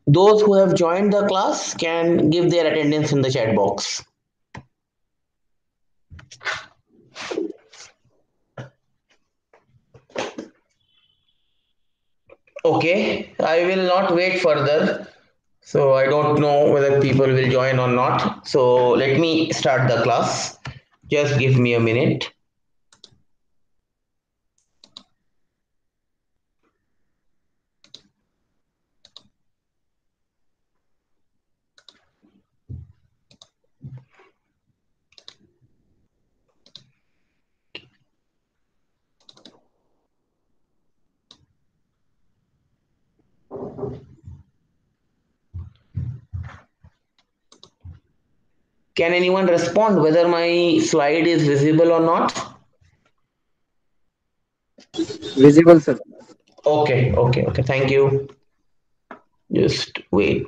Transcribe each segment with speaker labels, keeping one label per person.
Speaker 1: Those who have joined the class can give their attendance in the chat box. Okay, I will not wait further. So I don't know whether people will join or not. So let me start the class. Just give me a minute. Can anyone respond whether my slide is visible or not?
Speaker 2: Visible, sir.
Speaker 1: Okay. Thank you. Just wait.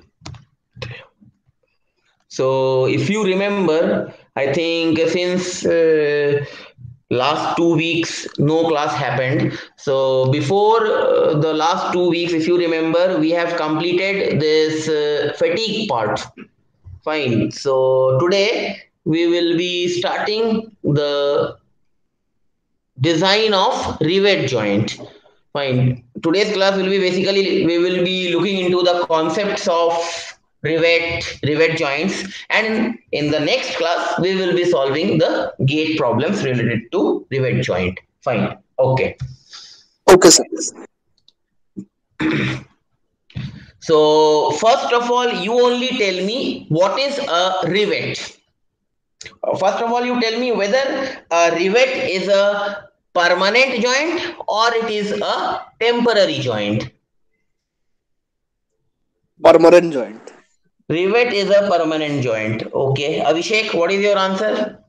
Speaker 1: So if you remember, I think since last 2 weeks no class happened. So before the last 2 weeks, if you remember, we have completed this fatigue part. Fine. So today we will be starting the design of rivet joint. Fine. Today's class will be basically we will be looking into the concepts of rivet joints, and in the next class we will be solving the gate problems related to rivet joint. Fine. Okay.
Speaker 3: Okay, sir.
Speaker 1: So first of all, you only tell me what is a rivet. First of all, you tell me whether a rivet is a permanent joint or it is a temporary joint.
Speaker 3: Permanent joint.
Speaker 1: Rivet is a permanent joint. Okay. Abhishek, what is your answer?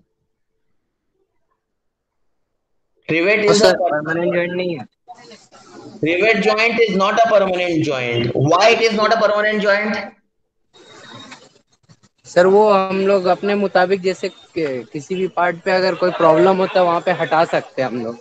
Speaker 1: Rivet
Speaker 2: No
Speaker 1: is a
Speaker 2: sir, permanent joint नहीं है.
Speaker 1: rivet joint is not a permanent joint. Why it is not a permanent joint?
Speaker 2: Sir वो हम लोग अपने मुताबिक जैसे किसी भी पार्ट पे अगर कोई प्रॉब्लम होता है वहाँ पे हटा सकते हैं हम लोग.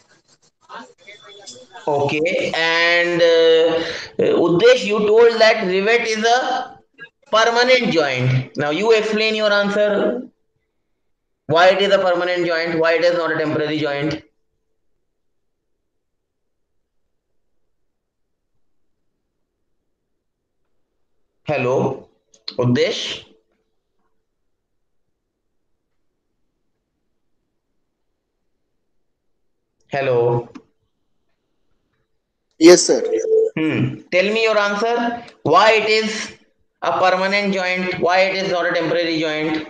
Speaker 1: Okay. And Uddesh, you told that rivet is a permanent joint. Now you explain your answer. Why it is a permanent joint? Why it is not a temporary joint? Hello, Uddesh. Hello.
Speaker 3: Yes, sir.
Speaker 1: Tell me your answer. Why it is a permanent joint? Why it is not a temporary joint?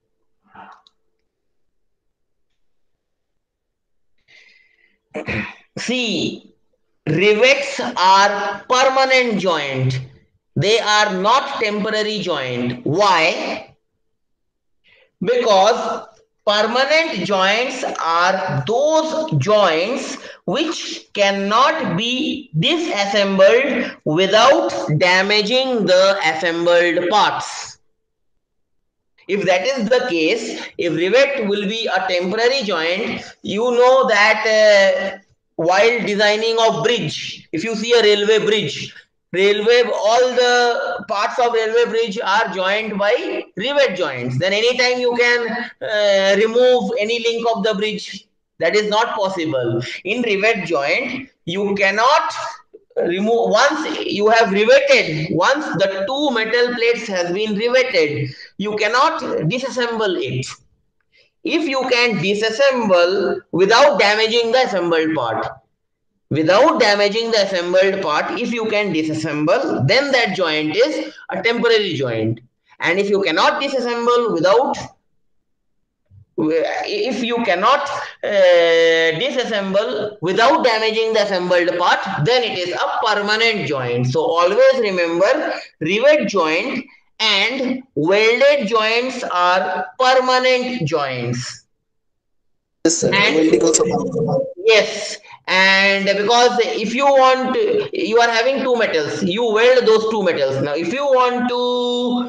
Speaker 1: See, rivets are permanent joint. They are not temporary joint. Why? Because permanent joints are those joints which cannot be disassembled without damaging the assembled parts. If that is the case, if rivet will be a temporary joint, you know that while designing of bridge, if you see a railway bridge, all the parts of railway bridge are joined by rivet joints. Then anytime you can remove any link of the bridge. That is not possible. In rivet joint, you cannot remove once you have riveted, once the two metal plates has been riveted, you cannot disassemble it. If you can disassemble without damaging the assembled part, if you can disassemble, then that joint is a temporary joint. And if you cannot disassemble without if you cannot disassemble without damaging the assembled part, then it is a permanent joint. So always remember, rivet joint and welded joints are permanent joints.
Speaker 3: Yes, sir.
Speaker 1: And
Speaker 3: Welding also permanent.
Speaker 1: yes, and because if you want, you are having two metals, you weld those two metals. Now if you want to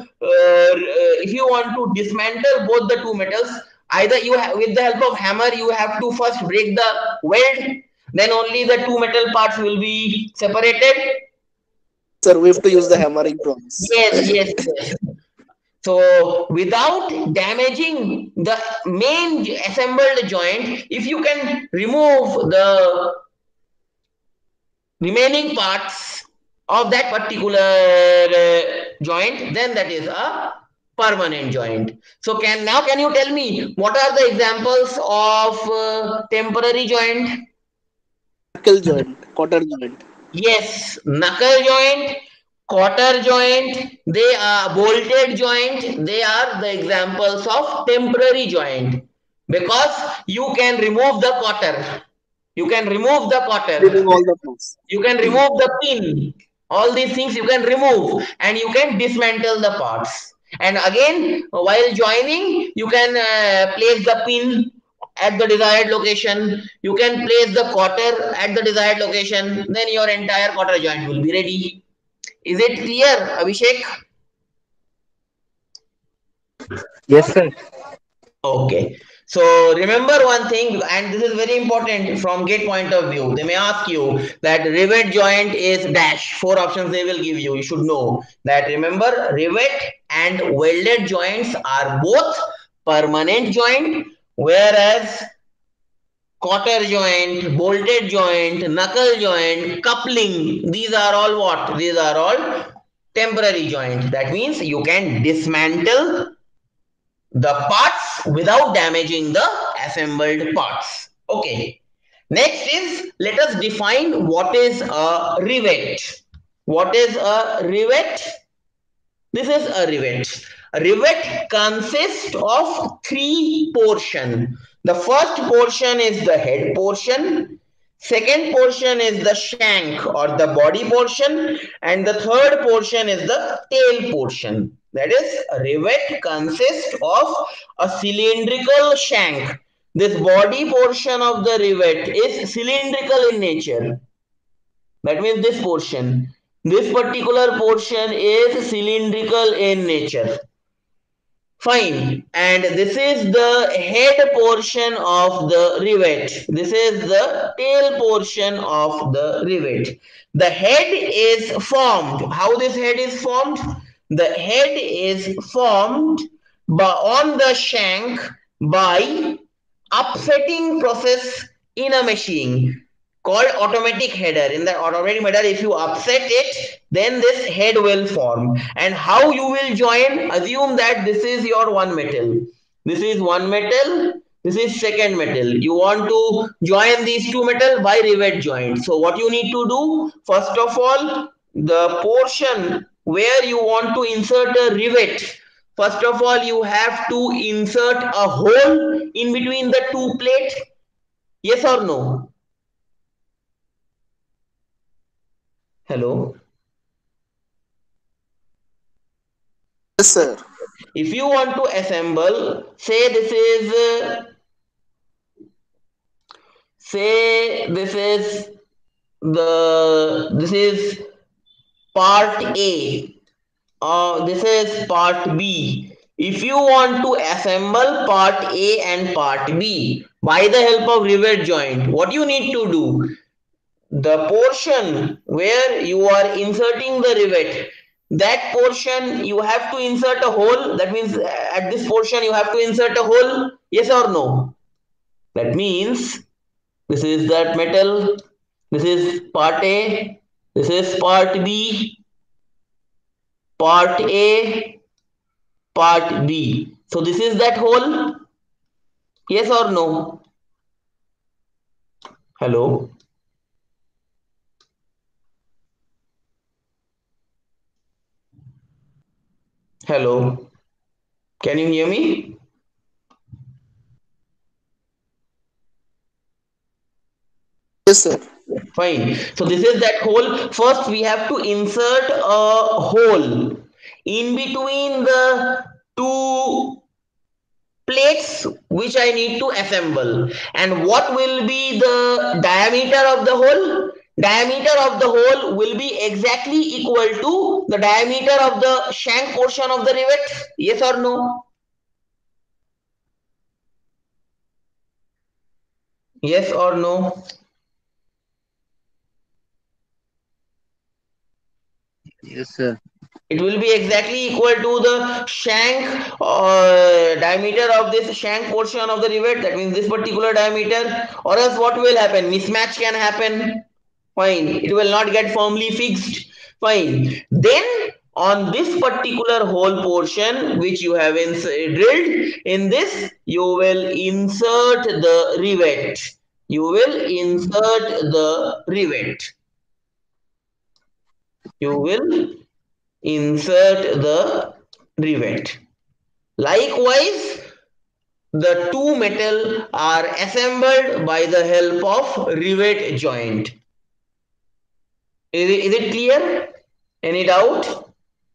Speaker 1: dismantle both the two metals, either you have, with the help of hammer, you have to first break the weld, then only the two metal parts will be separated.
Speaker 3: Sir, we have to use the hammering promise.
Speaker 1: Yes, yes, yes. So without damaging the main assembled joint, if you can remove the remaining parts of that particular joint, then that is a permanent joint. So can you tell me what are the examples of temporary joint?
Speaker 3: Knuckle joint, quarter joint.
Speaker 1: Yes, knuckle joint, quarter joint, they are bolted joint, they are the examples of temporary joint because you can remove the quarter, you can remove the quarter,
Speaker 3: Remove all the parts.
Speaker 1: you can remove the pin, all these things you can remove and you can dismantle the parts. And again, while joining, you can place the pin at the desired location, you can place the quarter at the desired location, then your entire quarter joint will be ready. Is it clear, Abhishek?
Speaker 2: Yes, sir.
Speaker 1: Okay. So remember one thing, and this is very important from gate point of view. They may ask you that rivet joint is dash. Four options they will give you. You should know that. Remember, rivet and welded joints are both permanent joint, whereas quarter joint, bolted joint, knuckle joint, coupling, these are all what? These are all temporary joint. That means you can dismantle the parts without damaging the assembled parts. Okay. Next is, let us define what is a rivet. What is a rivet? This is a rivet. A rivet consists of three portions. The first portion is the head portion. Second portion is the shank or the body portion, and the third portion is the tail portion. That is, a rivet consists of a cylindrical shank. This body portion of the rivet is cylindrical in nature. That means this particular portion is cylindrical in nature. Fine. And this is the head portion of the rivet. This is the tail portion of the rivet. The head is formed. How this head is formed? The head is formed on the shank by upsetting process in a machine called automatic header. In the automatic header, if you upset it, then this head will form. And how you will join? Assume that this is your one metal. This is one metal. This is second metal. You want to join these two metal by rivet joint. So what you need to do? First of all, the portion where you want to insert a rivet. First of all, you have to insert a hole in between the two plate. Yes or no? Hello.
Speaker 3: Yes, sir.
Speaker 1: If you want to assemble, say this is this is part A. This is part B. If you want to assemble part A and part B by the help of rivet joint, what you need to do? The portion where you are inserting the rivet, that portion you have to insert a hole. That means at this portion you have to insert a hole. Yes or no? That means this is that metal. This is part A. This is part B. Part A. Part B. So this is that hole. Yes or no? Hello. Hello. Can you hear me?
Speaker 3: Yes, sir.
Speaker 1: Fine. So this is that hole. First, we have to insert a hole in between the two plates which I need to assemble. And what will be the diameter of the hole? Diameter of the hole will be exactly equal to the diameter of the shank portion of the rivet. Yes or no? Yes or no?
Speaker 2: Yes, sir.
Speaker 1: It will be exactly equal to the shank diameter of this shank portion of the rivet. That means this particular diameter. Or else what will happen? Mismatch can happen. Fine. It will not get firmly fixed. Fine. Then on this particular hole portion which you have drilled, in this you will insert the rivet. You will insert the rivet. You will insert the rivet. Likewise, the two metal are assembled by the help of rivet joint. Is it clear? Any doubt?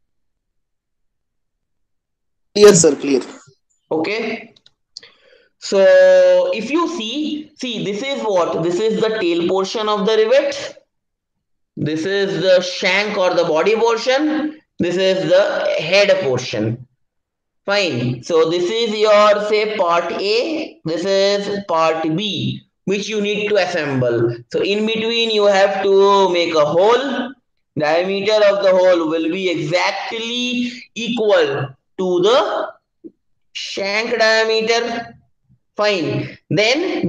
Speaker 3: Clear, sir. Clear.
Speaker 1: Okay. So if you see this is what? This is the tail portion of the rivet. This is the shank or the body portion. This is the head portion. Fine. So this is your say part A. This is part B, which you need to assemble. So in between you have to make a hole. Diameter of the hole will be exactly equal to the shank diameter. Fine. Then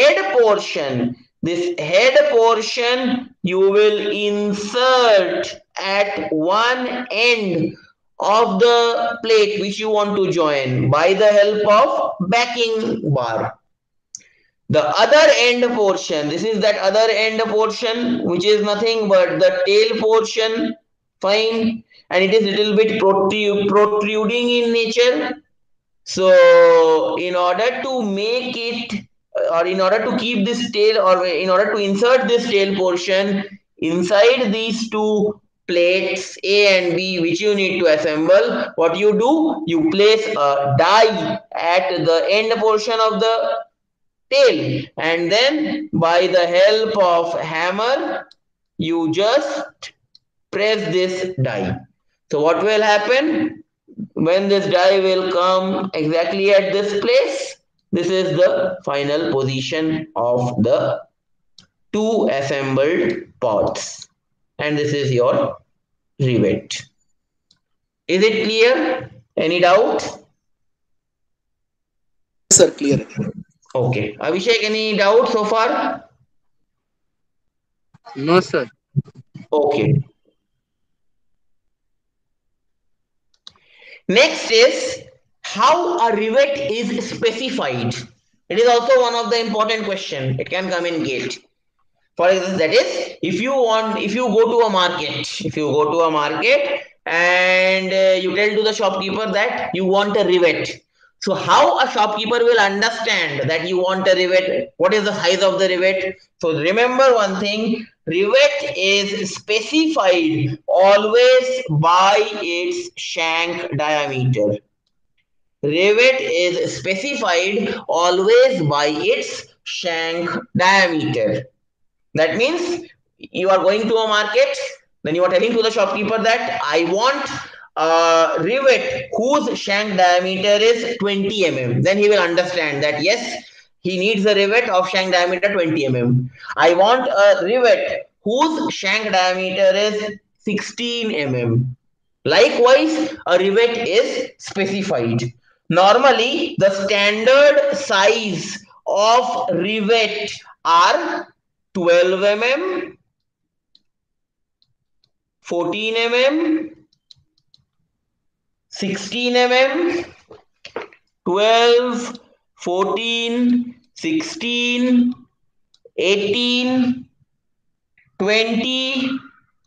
Speaker 1: this head portion you will insert at one end of the plate which you want to join by the help of backing bar. The other end portion, this is that other end portion which is nothing but the tail portion. Fine. And it is little bit protruding in nature. So in order to make it or in order to keep this tail or in order to insert this tail portion inside these two plates A and B which you need to assemble, what you do, you place a die at the end portion of the tail and then by the help of hammer you just press this die. So what will happen? When this die will come exactly at this place, this is the final position of the two assembled parts. And this is your rivet. Is it clear? Any doubt?
Speaker 3: Yes, sir. Clear.
Speaker 1: Okay. Abhishek, any doubt so far?
Speaker 2: No, sir.
Speaker 1: Okay. Next is how a rivet is specified. It is also one of the important question. It can come in gate. For example, that is, if you go to a market, and you tell to the shopkeeper that you want a rivet. So how a shopkeeper will understand that you want a rivet? What is the size of the rivet? So remember one thing, rivet is specified always by its shank diameter. Rivet is specified always by its shank diameter. That means you are going to a market, then you are telling to the shopkeeper that I want a rivet whose shank diameter is 20 mm. Then he will understand that yes, he needs a rivet of shank diameter 20 mm. I want a rivet whose shank diameter is 16 mm. Likewise, a rivet is specified. Normally, the standard size of rivet are 12 mm, 14 mm, 16 mm, 12, 14, 16, 18, 20,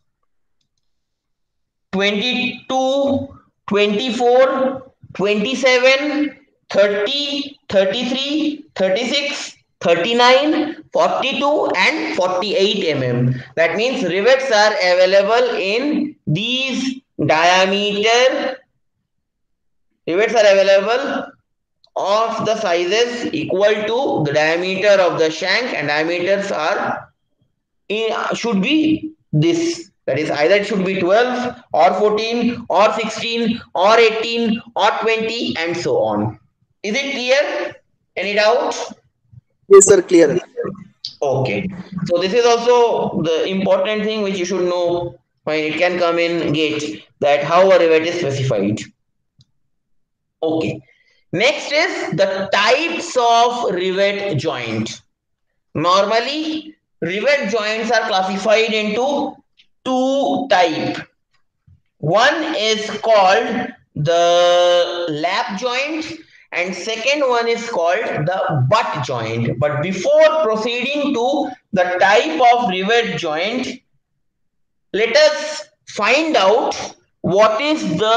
Speaker 1: 22, 24, 27, 30, 33, 36, 39, 42, and 48 mm. That means rivets are available in these diameter. Rivets are available of the sizes equal to the diameter of the shank, and diameters are should be this, that is either it should be 12 or 14 or 16 or 18 or 20 and so on. Is it clear? Any doubt?
Speaker 3: Yes, sir. Clear.
Speaker 1: Okay, so this is also the important thing which you should know. Fine, it can come in gate, that how a rivet is specified. Okay. Next is the types of rivet joint. Normally, rivet joints are classified into two type. One is called the lap joint and second one is called the butt joint. But before proceeding to the type of rivet joint, let us find out what is the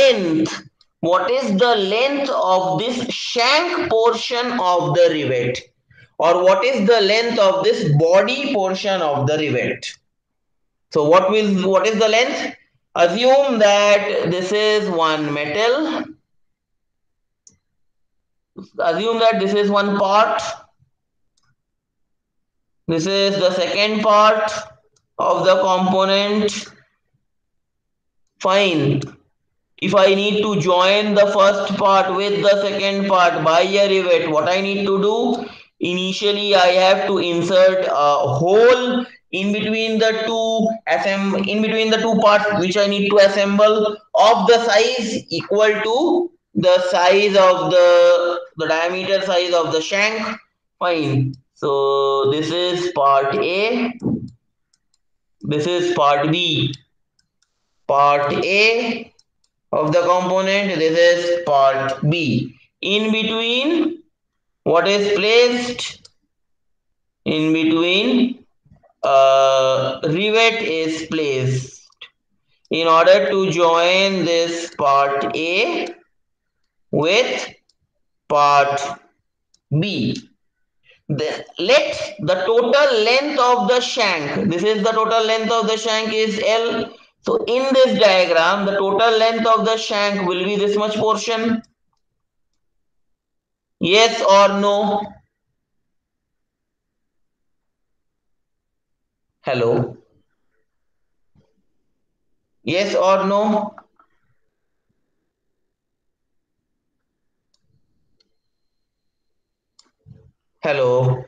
Speaker 1: length of this shank portion of the rivet, or what is the length of this body portion of the rivet. So what is the length? Assume that this is one metal. Assume that this is one part. This is the second part of the component. Fine. If I need to join the first part with the second part by a rivet, what I need to do? Initially, I have to insert a hole in between the two parts which I need to assemble of the size equal to the size of the diameter size of the shank. Fine. So this is part A. This is part B. Part A of the component, this is part B. In between, what is placed? In between, rivet is placed in order to join this part A with part B. Let the total length of the shank, this is the total length of the shank is L. So in this diagram, the total length of the shank will be this much portion. Yes or no? Hello. Yes or no? Hello.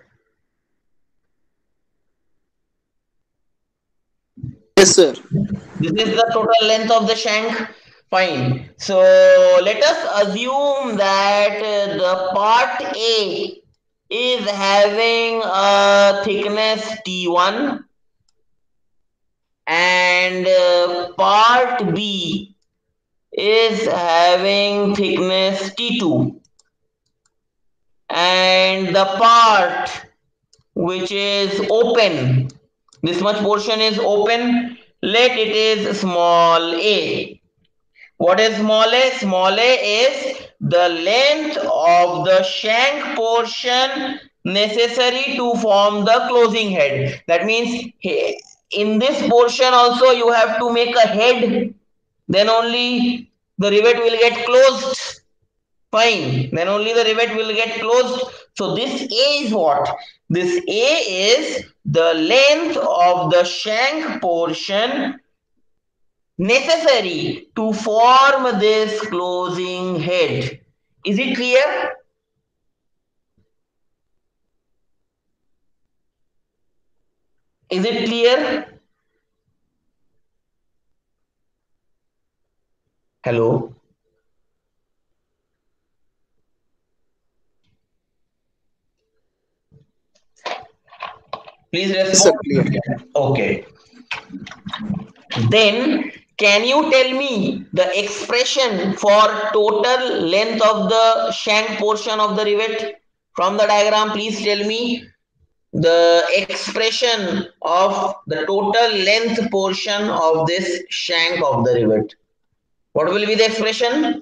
Speaker 3: Yes, sir.
Speaker 1: This is the total length of the shank. Fine. So let us assume that the part A is having a thickness T1 and part B is having thickness T2, and the part which is open, this much portion is open, let it is small a. What is small a? Small a is the length of the shank portion necessary to form the closing head. That means in this portion also you have to make a head, then only the rivet will get closed. Fine, then only the rivet will get closed. So this A is what? This A is the length of the shank portion necessary to form this closing head. Is it clear? Is it clear? Hello? Please
Speaker 3: Yes, sir.
Speaker 1: respond.
Speaker 3: Clear.
Speaker 1: Okay. Then can you tell me the expression for total length of the shank portion of the rivet? From the diagram, please tell me the expression of the total length portion of this shank of the rivet. What will be the expression?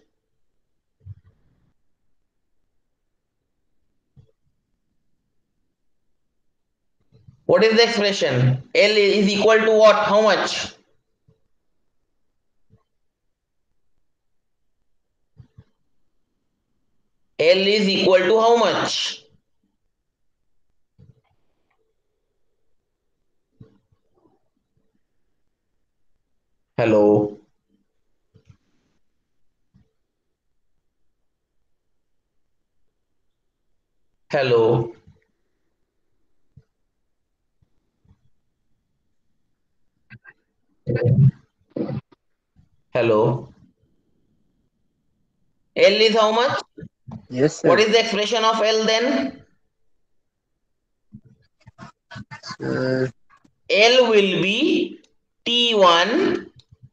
Speaker 1: What is the expression? L is equal to what? How much? L is equal to how much? Hello. Hello. Hello. L is how much?
Speaker 2: Yes,
Speaker 1: What
Speaker 2: sir.
Speaker 1: is the expression of L then?
Speaker 2: Uh,
Speaker 1: L will be T1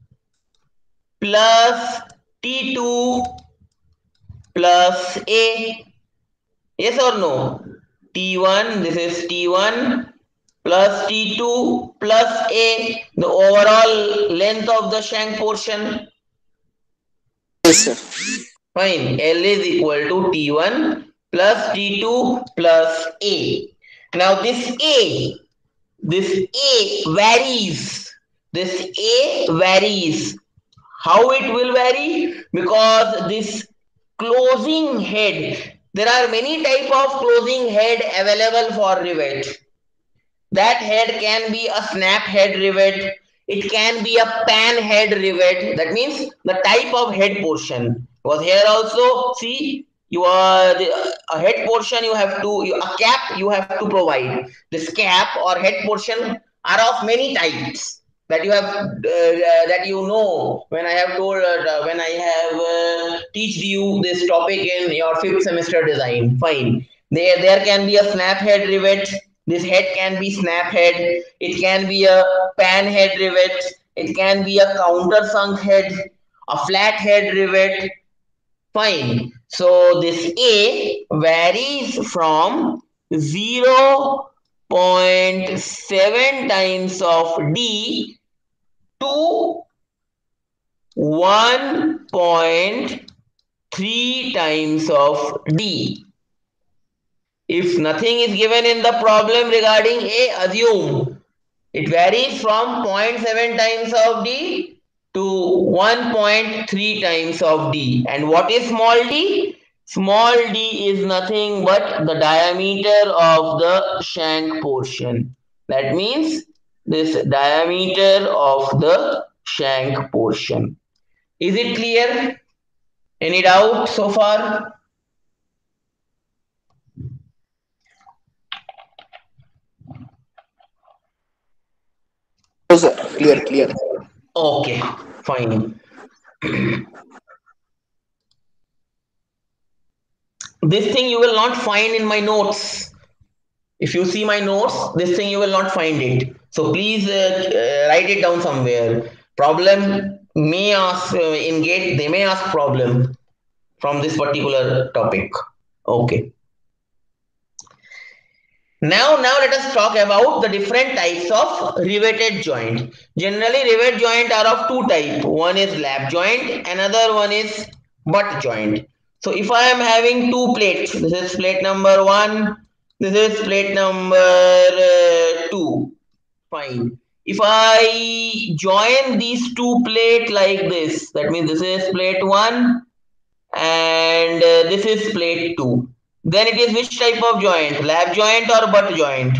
Speaker 1: plus T2 plus A. Yes or no? T1, this is T1 plus T2 plus A, the overall length of the shank portion.
Speaker 3: Yes, sir.
Speaker 1: Fine. L is equal to T1 plus T2 plus A. Now this A varies. This A varies. How it will vary? Because this closing head, there are many type of closing head available for rivet. That head can be a snap head rivet. It can be a pan head rivet. That means the type of head portion. Was here also, see, you are a head portion you have to, a cap you have to provide. This cap or head portion are of many types that you have that you know when I have told when I have teach you this topic in your fifth semester design. Fine. There can be a snap head rivet. This head can be snap head. It can be a pan head rivet. It can be a counter sunk head, a flat head rivet. Fine. So this A varies from 0.7 times of D to 1.3 times of D. If nothing is given in the problem regarding A, assume it varies from 0.7 times of D to 1.3 times of D. And what is small d? Small d is nothing but the diameter of the shank portion. That means this diameter of the shank portion. Is it clear? Any doubt so far?
Speaker 3: No, sir. Clear, clear.
Speaker 1: Okay, fine. This thing you will not find in my notes. If you see my notes, this thing you will not find it. So please write it down somewhere. Problem may ask in gate, they may ask problem from this particular topic. Okay. Now let us talk about the different types of riveted joint. Generally, rivet joint are of two types. One is lap joint, another one is butt joint. So if I am having two plates, this is plate number one, this is plate number two. Fine. If I join these two plates like this, that means this is plate one and this is plate 2. Then it is which type of joint? Lap joint or butt joint?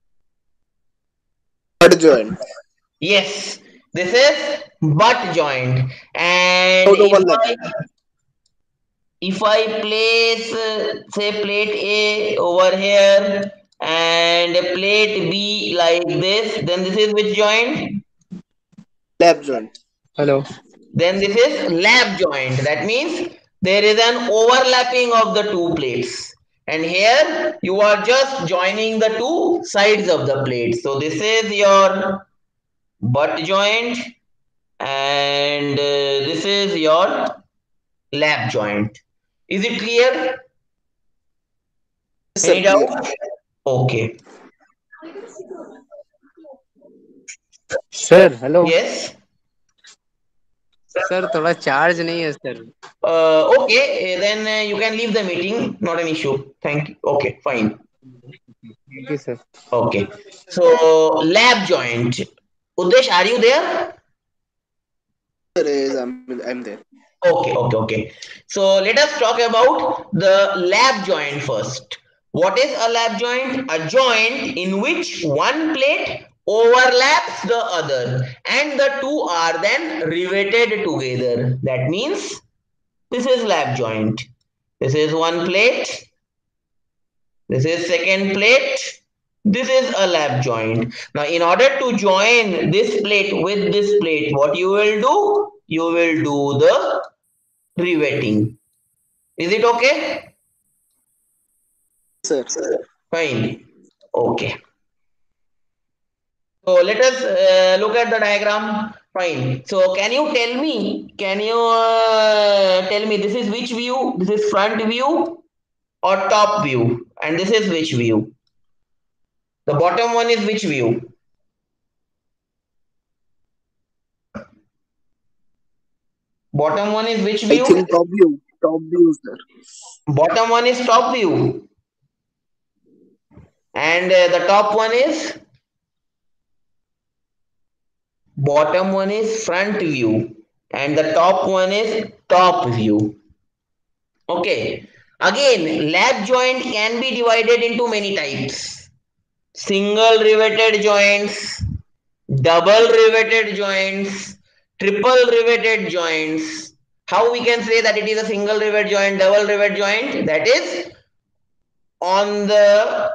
Speaker 3: Third joint.
Speaker 1: Yes, this is butt joint. And
Speaker 3: Without overlapping.
Speaker 1: if I place say plate A over here and plate B like this, then this is which joint?
Speaker 3: Lap joint.
Speaker 2: hello.
Speaker 1: Then this is lap joint. That means there is an overlapping of the two plates. And here you are just joining the two sides of the plate. So this is your butt joint and this is your lap joint. Is it clear?
Speaker 3: Yes, sir.
Speaker 1: Any
Speaker 3: Clear.
Speaker 1: doubt? Okay.
Speaker 2: Sir hello.
Speaker 1: Yes.
Speaker 2: Sir थोड़ा charge नहीं है sir.
Speaker 1: Okay, then you can leave the meeting. Not an issue. Thank you. Okay, fine.
Speaker 2: Thank you sir.
Speaker 1: Okay. So lap joint. Udesh, are you there?
Speaker 3: Sir, yes, I'm there.
Speaker 1: Okay. So let us talk about the lap joint first. What is a lap joint? A joint in which one plate overlaps the other and the two are then riveted together. That means this is lap joint. This is one plate. This is second plate. This is a lap joint. Now, in order to join this plate with this plate, what you will do? You will do the riveting. Is it okay?
Speaker 3: Sir.
Speaker 1: Fine. Okay. So let us look at the diagram. Fine. So can you tell me? Can you tell me this is which view? This is front view or top view? And this is which view? The bottom one is which view? Bottom one is which
Speaker 3: I
Speaker 1: view?
Speaker 3: think top view. Top view, sir.
Speaker 1: Bottom one is top view. And the top one is? Bottom one is front view. And the top one is top view. Okay. Again, lap joint can be divided into many types. Single riveted joints, double riveted joints, triple riveted joints. How we can say that it is a single rivet joint, double rivet joint? That is on the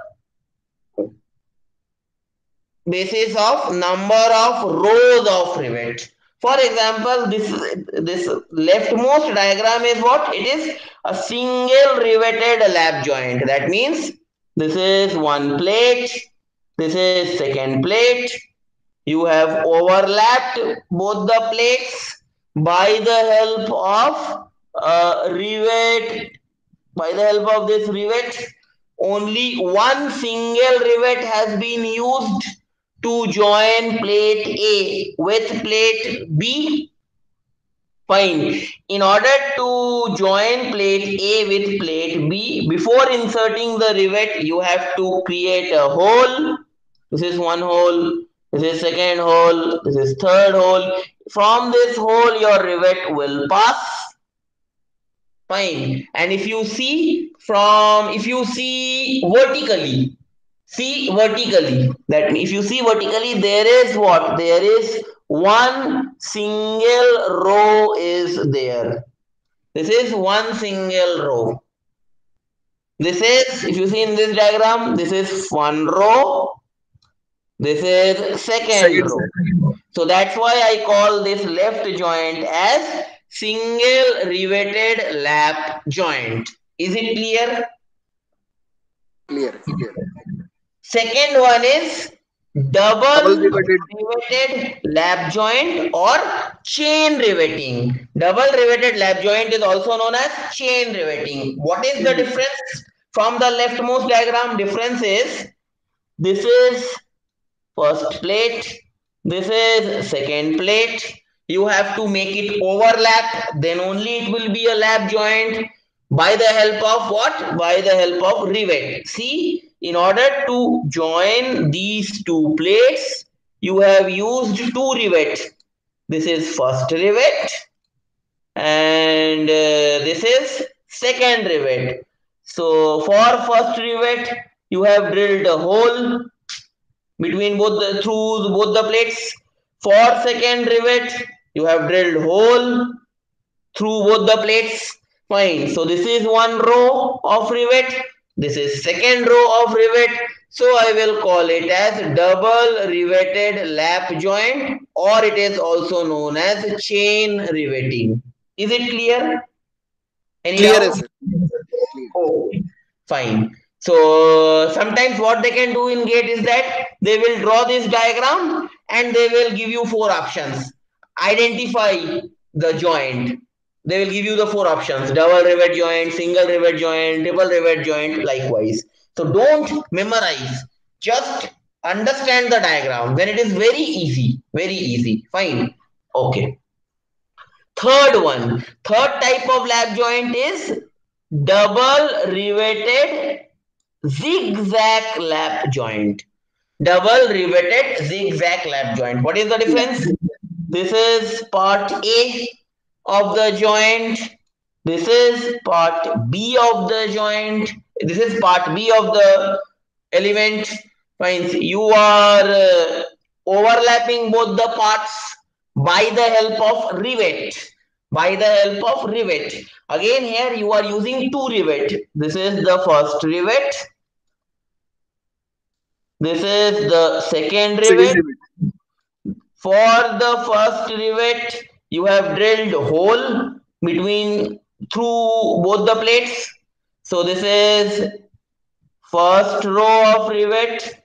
Speaker 1: basis of number of rows of rivet. For example, this leftmost diagram is what? It is a single riveted lap joint. That means this is one plate, this is second plate. You have overlapped both the plates by the help of rivet. By the help of this rivet, only one single rivet has been used to join plate A with plate B. Fine. In order to join plate A with plate B, before inserting the rivet, you have to create a hole. This is one hole. This is second hole. This is third hole. From this hole, your rivet will pass. Fine. And if you see vertically, that if you see vertically, there is what? There is one single row is there. This is one single row. This is, if you see in this diagram, this is one row. This is second row. So that's why I call this left joint as single riveted lap joint. Is it clear?
Speaker 3: Clear.
Speaker 1: Second one is
Speaker 3: Double
Speaker 1: double
Speaker 3: riveted.
Speaker 1: riveted lap joint or chain riveting. Double riveted lap joint is also known as chain riveting. What is the difference from the leftmost diagram? Difference is this is first plate, this is second plate. You have to make it overlap, then only it will be a lap joint. By the help of what? By the help of rivet. See, in order to join these two plates, you have used two rivets. This is first rivet and this is second rivet. So for first rivet, you have drilled a hole between through both the plates. For second rivet, you have drilled hole through both the plates. Fine. So this is one row of rivet. This is second row of rivet. So I will call it as double riveted lap joint, or it is also known as chain riveting. Is it clear? Any
Speaker 3: Clear,
Speaker 1: doubt?
Speaker 3: sir.
Speaker 1: Oh, fine. So sometimes what they can do in GATE is that they will draw this diagram and they will give you four options. Identify the joint. They will give you the four options: double rivet joint, single rivet joint, triple rivet joint, likewise. So don't memorize. Just understand the diagram. Then it is very easy. Very easy. Fine. Okay. Third type of lap joint is double riveted zigzag lap joint. Double riveted zigzag lap joint. What is the difference? This is part A of the joint. This is part B of the joint. This is part B of the element. Fine. You are overlapping both the parts by the help of rivet. By the help of rivet. Again, here you are using two rivet. This is the first rivet. This is the second
Speaker 3: Second
Speaker 1: rivet.
Speaker 3: rivet.
Speaker 1: For the first rivet, you have drilled hole between through both the plates. So this is first row of rivet.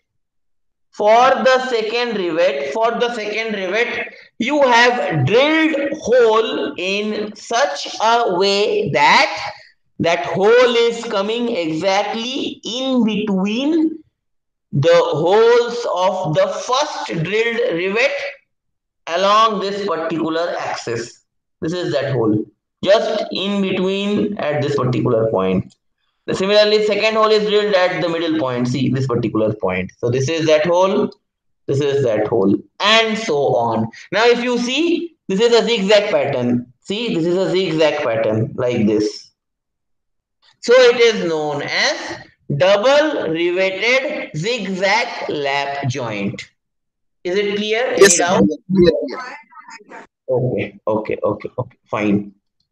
Speaker 1: For the second rivet, you have drilled hole in such a way that that hole is coming exactly in between the holes of the first drilled rivet along this particular axis. This is that hole, just in between at this particular point. Similarly, second hole is drilled at the middle point. See this particular point. So this is that hole, this is that hole, and so on. Now, if you see, this is a zigzag pattern. See, this is a zigzag pattern like this. So it is known as double riveted zigzag lap joint. Is it clear? Any
Speaker 3: Yes, sir.
Speaker 1: doubt?
Speaker 3: Clear, clear.
Speaker 1: Okay, fine.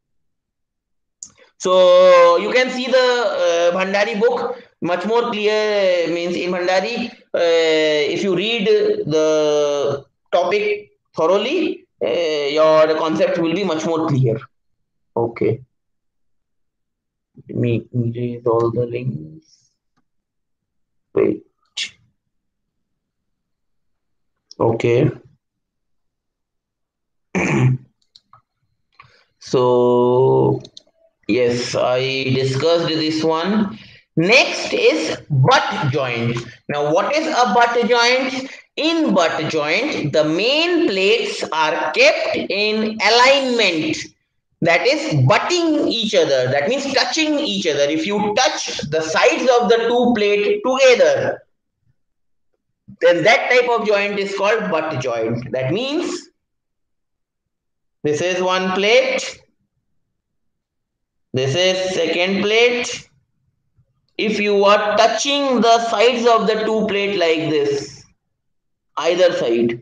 Speaker 1: So you can see the Bhandari book much more clear. Means in Bhandari, if you read the topic thoroughly, your concept will be much more clear. Okay, let me erase all the links. Wait. Okay. So yes, I discussed this one. Next is butt joint. Now, what is a butt joint? In butt joint, the main plates are kept in alignment. That is butting each other. That means touching each other. If you touch the sides of the two plates together, then that type of joint is called butt joint. That means this is one plate. This is second plate. If you are touching the sides of the two plate like this, either side,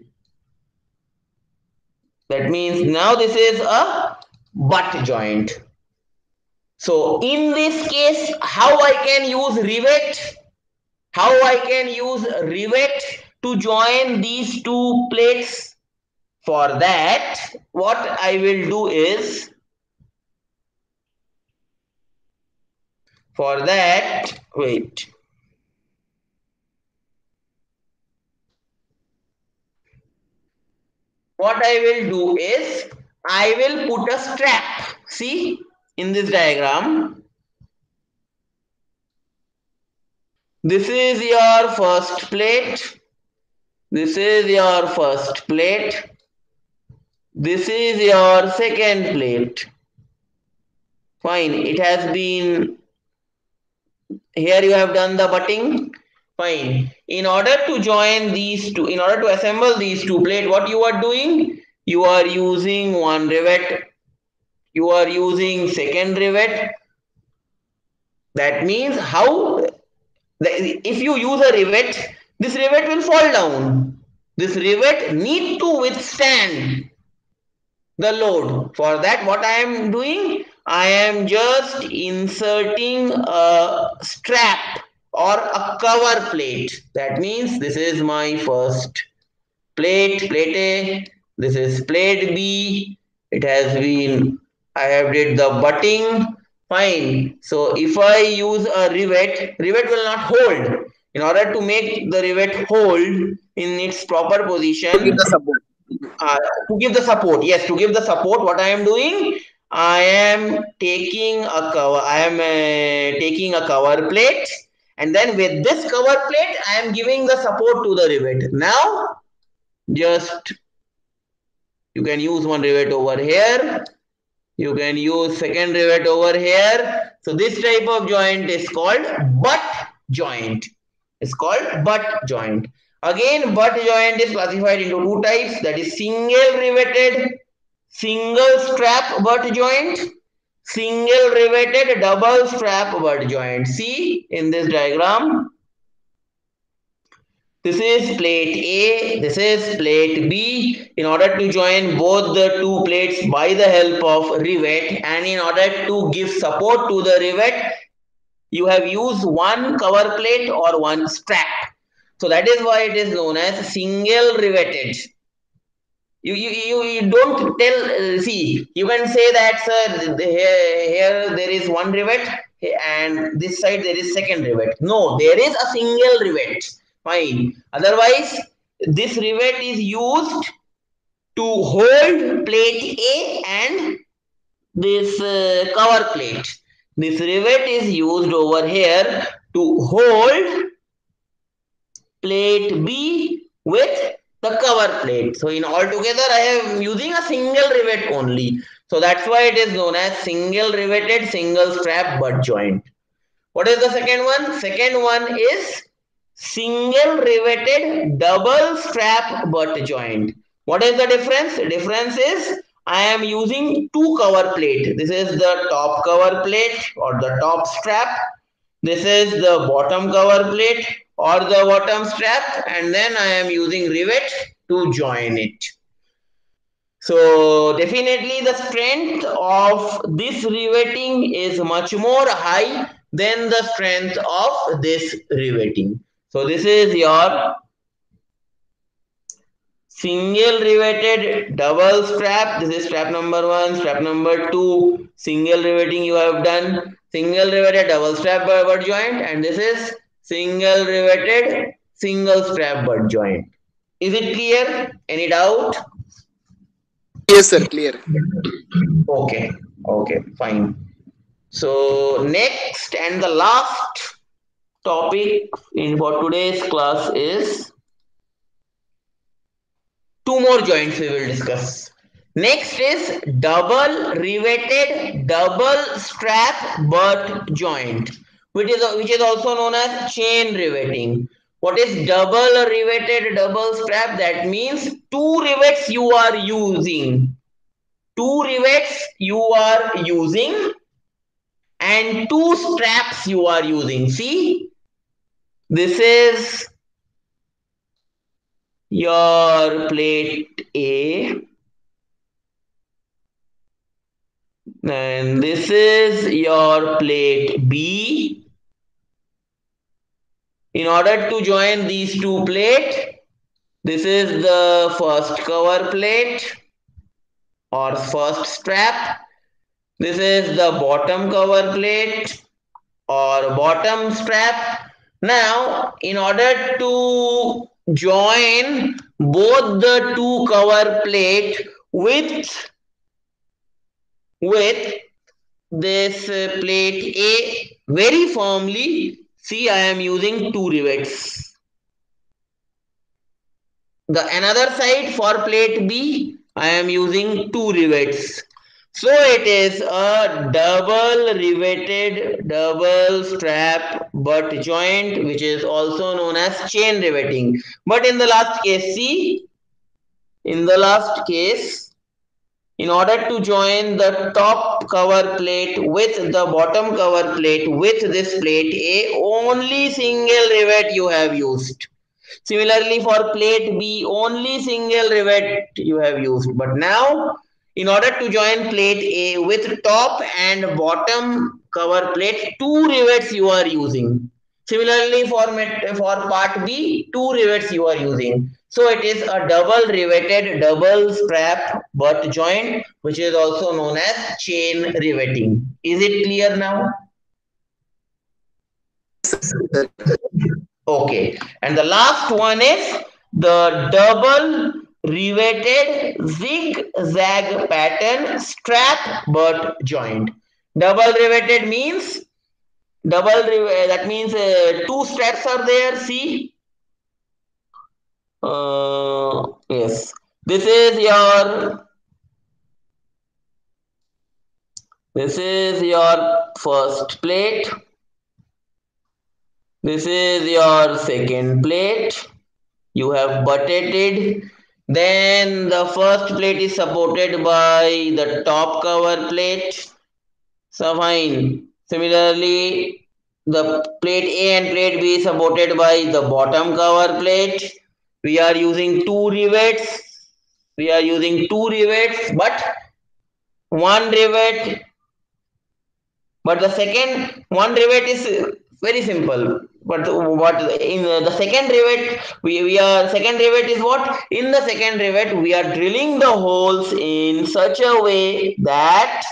Speaker 1: that means now this is a butt joint. So in this case, how I can use rivet? How I can use rivet to join these two plates? For that, what I will do is, for that, wait. What I will do is, I will put a strap. See, in this diagram, this is your first plate. This is your first plate. This is your second plate. Fine. It has been, here you have done the butting. Fine. In order to join these two, in order to assemble these two plates, what you are doing? You are using one rivet. You are using second rivet. That means how, if you use a rivet, this rivet will fall down. This rivet need to withstand the load. For that, what I am doing, I am just inserting a strap or a cover plate. That means this is my first plate, plate A. This is plate B. It has been, I have did the butting. Fine. So if I use a rivet, rivet will not hold. In order to make the rivet hold in its proper
Speaker 3: To give
Speaker 1: position,
Speaker 3: the support.
Speaker 1: to give the support, yes, to give the support, what I am doing, I am taking a cover, I am taking a cover plate, and then with this cover plate I am giving the support to the rivet. Now just, you can use one rivet over here, you can use second rivet over here. So this type of joint is called butt joint. It's called butt joint. Again, butt joint is classified into two types, that is single riveted, single strap butt joint, single riveted double strap butt joint. See in this diagram, this is plate A, this is plate B. In order to join both the two plates by the help of rivet, and in order to give support to the rivet, you have used one cover plate or one strap. So that is why it is known as single riveted. You don't tell, see, you can say that, sir, here there is one rivet and this side there is second rivet. No, there is a single rivet. Fine. Otherwise, this rivet is used to hold plate A and this cover plate. This rivet is used over here to hold plate B with the cover plate. So in altogether I am using a single rivet only. So that's why it is known as single riveted single strap butt joint. What is the second one? Second one is single riveted double strap butt joint. What is the difference? The difference is I am using two cover plate. This is the top cover plate or the top strap. This is the bottom cover plate or the bottom strap, and then I am using rivet to join it. So definitely the strength of this riveting is much more high than the strength of this riveting. So this is your single riveted double strap. This is strap number 1, strap number 2. Single riveting you have done. Single riveted double strap butt joint, and this is single riveted single strap butt joint. Is it clear? Any doubt?
Speaker 3: Yes, sir. Clear.
Speaker 1: Okay, okay, fine. So next and the last topic in for today's class is two more joints we will discuss. Next is double riveted double strap butt joint, which is also known as chain riveting. What is double riveted double strap? That means two rivets you are using. Two rivets you are using and two straps you are using. See, this is your plate A and this is your plate B. In order to join these two plates, this is the first cover plate or first strap. This is the bottom cover plate or bottom strap. Now, in order to join both the two cover plate with this plate A very firmly, see, I am using two rivets. The another side for plate B, I am using two rivets. So it is a double riveted double strap butt joint, which is also known as chain riveting. But in the last case, see, in the last case, in order to join the top cover plate with the bottom cover plate with this plate A, only single rivet you have used. Similarly, for plate B, only single rivet you have used. But now, in order to join plate A with top and bottom cover plate, two rivets you are using. Similarly, for part B, two rivets you are using. So it is a double riveted double strap butt joint, which is also known as chain riveting. Is it clear now?
Speaker 3: Sir.
Speaker 1: Okay, and the last one is the double riveted zigzag pattern strap butt joint. Double riveted means that means two straps are there. See, yes, this is your first plate. This is your second plate. You have butted it. Then the first plate is supported by the top cover plate. So fine. Similarly, the plate A and plate B is supported by the bottom cover plate. We are using two rivets. But one rivet. But the second one rivet is very simple. but what in the second rivet we are second rivet is what? In the second rivet we are drilling the holes in such a way that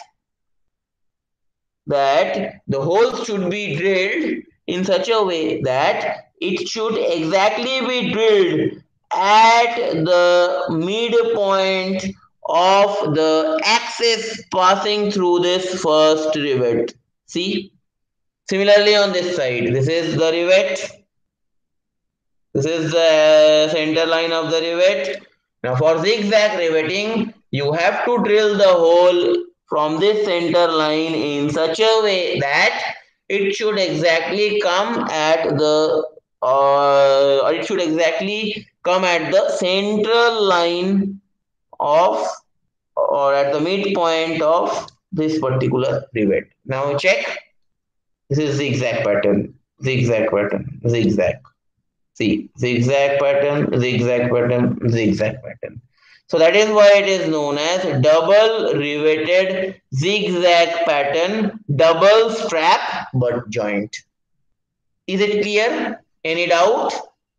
Speaker 1: the holes should be drilled in such a way that it should exactly be drilled at the midpoint of the axis passing through this first rivet. See, similarly on this side, this is the rivet, this is the center line of the rivet. Now for zigzag riveting, you have to drill the hole from this center line in such a way that it should exactly come at the it should exactly come at the central line of or at the midpoint of this particular rivet. Now check. This is zigzag pattern, zigzag pattern, zigzag. See, zigzag pattern, zigzag pattern, zigzag pattern. So that is why it is known as double riveted zigzag pattern, double strap butt joint. Is it clear? Any doubt?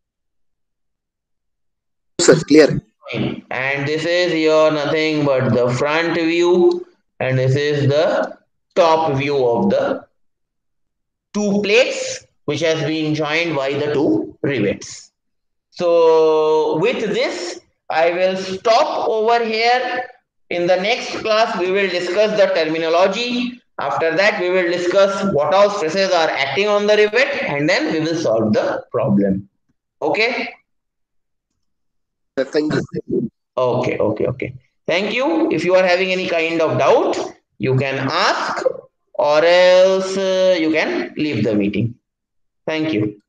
Speaker 3: Sir, clear.
Speaker 1: Fine. And this is your nothing but the front view, and this is the top view of the two plates which has been joined by the two rivets. So with this, I will stop over here. In the next class, we will discuss the terminology. After that, we will discuss what all stresses are acting on the rivet, and then we will solve the problem. Okay?
Speaker 3: Sir, thank you.
Speaker 1: Okay. Thank you. If you are having any kind of doubt, you can ask, or else you can leave the meeting. Thank you.